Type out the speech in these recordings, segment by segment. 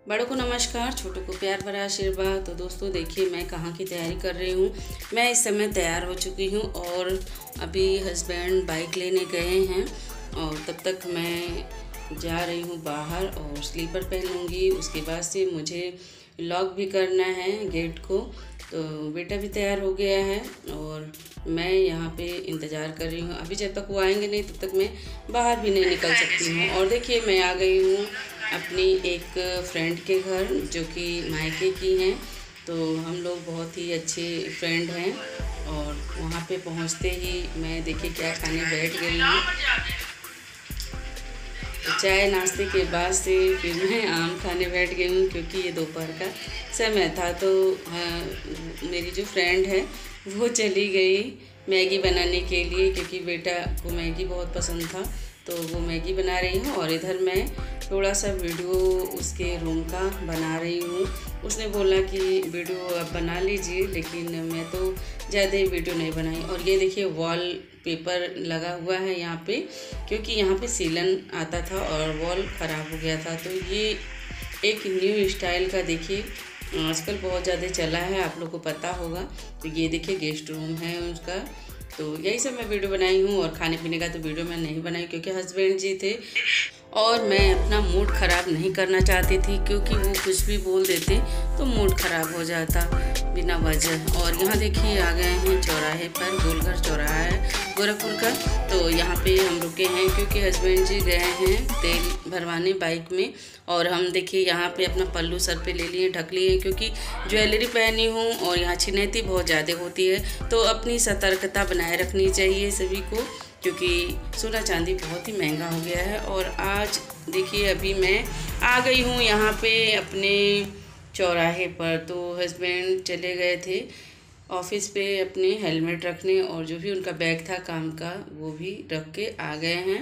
बड़ों को नमस्कार, छोटों को प्यार भरा आशीर्वाद। तो दोस्तों देखिए, मैं कहाँ की तैयारी कर रही हूँ। मैं इस समय तैयार हो चुकी हूँ और अभी हस्बैंड बाइक लेने गए हैं और तब तक मैं जा रही हूँ बाहर और स्लीपर पहन लूँगी। उसके बाद से मुझे लॉक भी करना है गेट को। तो बेटा भी तैयार हो गया है और मैं यहाँ पे इंतज़ार कर रही हूँ। अभी जब तक वो आएंगे नहीं तब तक मैं बाहर भी नहीं निकल सकती हूँ। और देखिए, मैं आ गई हूँ अपनी एक फ्रेंड के घर जो कि मायके की हैं। तो हम लोग बहुत ही अच्छे फ्रेंड हैं और वहाँ पे पहुँचते ही मैं देखिए क्या खाने बैठ गई हूँ। तो चाय नाश्ते के बाद से फिर मैं आम खाने बैठ गई हूँ क्योंकि ये दोपहर का समय था। तो मेरी जो फ्रेंड है वो चली गई मैगी बनाने के लिए क्योंकि बेटा को मैगी बहुत पसंद था। तो वो मैगी बना रही हूँ और इधर मैं थोड़ा सा वीडियो उसके रूम का बना रही हूँ। उसने बोला कि वीडियो आप बना लीजिए, लेकिन मैं तो ज़्यादा ही वीडियो नहीं बनाई। और ये देखिए वॉल पेपर लगा हुआ है यहाँ पे, क्योंकि यहाँ पे सीलन आता था और वॉल ख़राब हो गया था। तो ये एक न्यू स्टाइल का देखिए आजकल बहुत ज़्यादा चला है, आप लोग को पता होगा। तो ये देखिए गेस्ट रूम है उसका। तो यही सब मैं वीडियो बनाई हूँ और खाने पीने का तो वीडियो मैं नहीं बनाई क्योंकि हस्बैंड जी थे और मैं अपना मूड ख़राब नहीं करना चाहती थी, क्योंकि वो कुछ भी बोल देते तो मूड ख़राब हो जाता बिना वजह। और यहाँ देखिए आ गए हैं चौराहे पर, गोलघर चौराहा है गोरखपुर का। तो यहाँ पे हम रुके हैं क्योंकि हस्बैंड जी गए हैं तेल भरवाने बाइक में। और हम देखिए यहाँ पे अपना पल्लू सर पे ले लिए, ढक लिए, क्योंकि ज्वेलरी पहनी हूँ और यहाँ छिनैती बहुत ज़्यादा होती है। तो अपनी सतर्कता बनाए रखनी चाहिए सभी को, क्योंकि सोना चांदी बहुत ही महंगा हो गया है। और आज देखिए अभी मैं आ गई हूँ यहाँ पे अपने चौराहे पर। तो हस्बैंड चले गए थे ऑफिस पे अपने हेलमेट रखने और जो भी उनका बैग था काम का वो भी रख के आ गए हैं।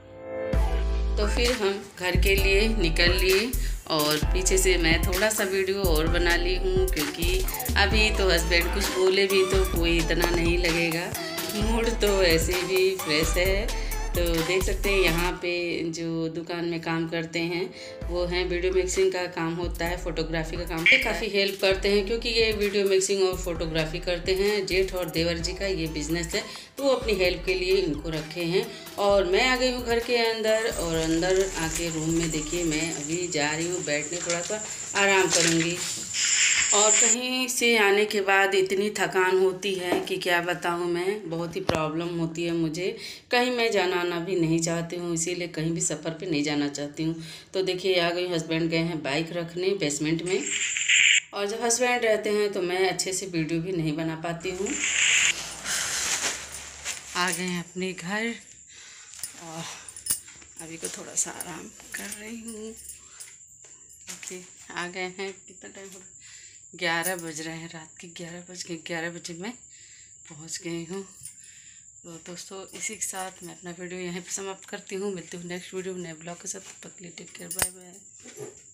तो फिर हम घर के लिए निकल लिए और पीछे से मैं थोड़ा सा वीडियो और बना ली हूँ, क्योंकि अभी तो हस्बैंड कुछ बोले भी तो कोई इतना नहीं लगेगा, मूड तो ऐसे भी फ्रेश है। तो देख सकते हैं यहाँ पे जो दुकान में काम करते हैं वो हैं, वीडियो मिक्सिंग का काम होता है, फोटोग्राफी का काम, काफ़ी हेल्प करते हैं क्योंकि ये वीडियो मिक्सिंग और फोटोग्राफी करते हैं। जेठ और देवर जी का ये बिज़नेस है, तो वो अपनी हेल्प के लिए इनको रखे हैं। और मैं आ गई हूँ घर के अंदर और अंदर आके रूम में देखिए मैं अभी जा रही हूँ बैठने, थोड़ा सा आराम करूँगी। और कहीं से आने के बाद इतनी थकान होती है कि क्या बताऊँ मैं, बहुत ही प्रॉब्लम होती है मुझे। कहीं मैं जाना आना भी नहीं चाहती हूँ, इसीलिए कहीं भी सफ़र पे नहीं जाना चाहती हूँ। तो देखिए आ गई, हस्बैंड गए हैं बाइक रखने बेसमेंट में। और जब हस्बैंड रहते हैं तो मैं अच्छे से वीडियो भी नहीं बना पाती हूँ। आ गए हैं अपने घर और अभी को थोड़ा सा आराम कर रही हूँ। देखिए आ गए हैं, कितना टाइम हो रहा, 11 बज रहे हैं, रात के 11 बज के 11 बजे मैं पहुंच गई हूँ। तो दोस्तों इसी के साथ मैं अपना वीडियो यहीं पर समाप्त करती हूँ। मिलती हूँ नेक्स्ट वीडियो नए ब्लॉग के साथ। तब तक के लिए टेक केयर, बाय बाय।